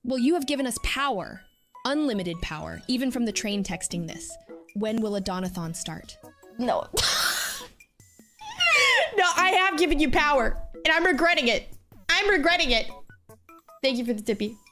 Well, you have given us power. Unlimited power, even from the train texting this. When will a Donathon start? No. No, I have given you power, and I'm regretting it. I'm regretting it. Thank you for the tippy.